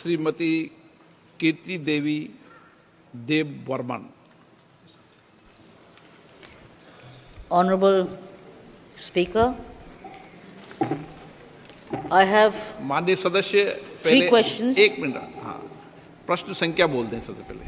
Shrimati Kirti Devi Dev Burman. Honorable Speaker, I have माननीय सदस्य three questions. एक मिनट, हाँ, प्रश्न संख्या बोल दें सबसे पहले।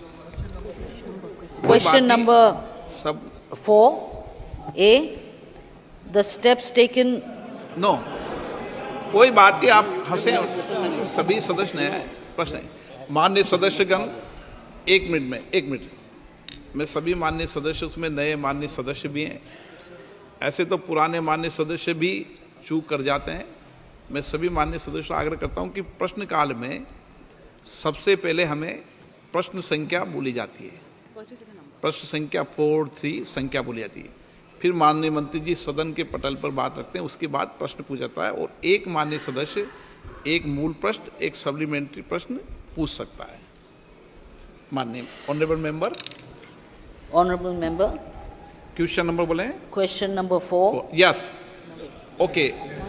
Question number सब 4A, the steps taken. No, कोई बात नहीं, आप हंसे, सभी सदस्य ने प्रश्न है। माननीय सदस्यगण, एक मिनट, मैं सभी माननीय सदस्य, उसमें नए माननीय सदस्य भी हैं। ऐसे तो पुराने माननीय सदस्य भी चूक कर जाते हैं। मैं सभी माननीय सदस्यों से आग्रह करता हूं कि प्रश्न काल में सबसे पहले हमें प्रश्न संख्या बोली जाती है, प्रश्न संख्या 4-3 संख्या बोली जाती है, फिर माननीय मंत्री जी सदन के पटल पर बात रखते हैं, उसके बाद प्रश्न पूछा जाता है और एक माननीय सदस्य एक मूल प्रश्न, एक सप्लीमेंट्री प्रश्न पूछ सकता है। माननीय honourable member. Honorable Member. Question number बोले? Question number 4. Yes, okay.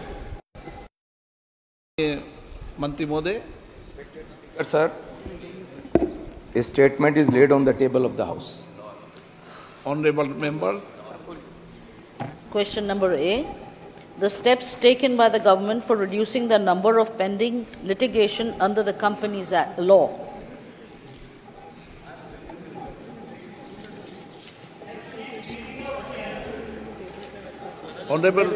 मंत्री महोदय। Sir, a statement is laid on the table of the House. Honorable member. Question number A, the steps taken by the government for reducing the number of pending litigation under the Companies Act law. Honorable.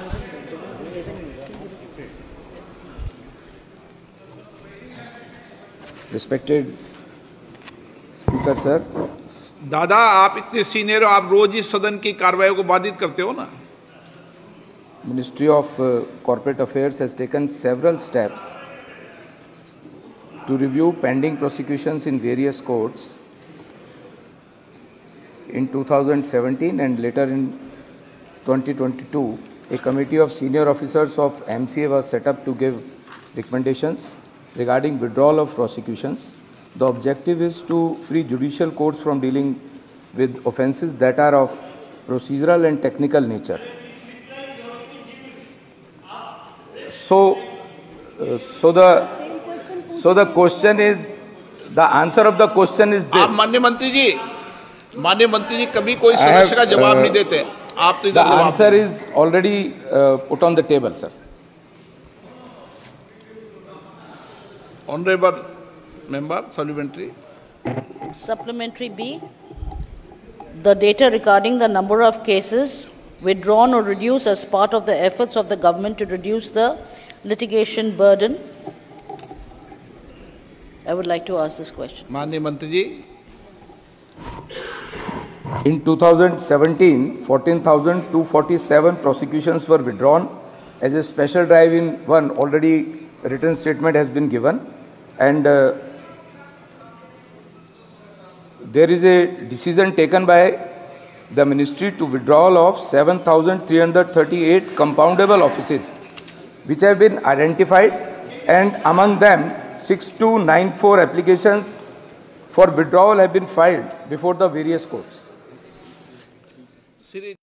Respected Speaker, sir. दादा, आप इतने senior हो, आप रोज इस सदन की कार्रवाई को बाधित करते हो ना। Ministry of Corporate Affairs has taken several steps to review pending prosecutions in various courts in 2017 and later in 2022. A committee of senior officers of MCA was set up to give recommendations regarding withdrawal of prosecutions. The objective is to free judicial courts from dealing with offences that are of procedural and technical nature. So the question is, the answer of the question is this. आप माननीय मंत्री जी कभी कोई सदस्य का जवाब नहीं देते। आप तो the answer is already put on the table, sir. Honorable member, supplementary. Supplementary B, the data regarding the number of cases withdrawn or reduced as part of the efforts of the government to reduce the litigation burden. I would like to ask this question. माननीय मंत्री जी। In 2017, 14,247 prosecutions were withdrawn. As a special drive in one, already written statement has been given, and there is a decision taken by the ministry to withdrawal of 7,338 compoundable offices which have been identified, and among them 6294 applications for withdrawal have been filed before the various courts.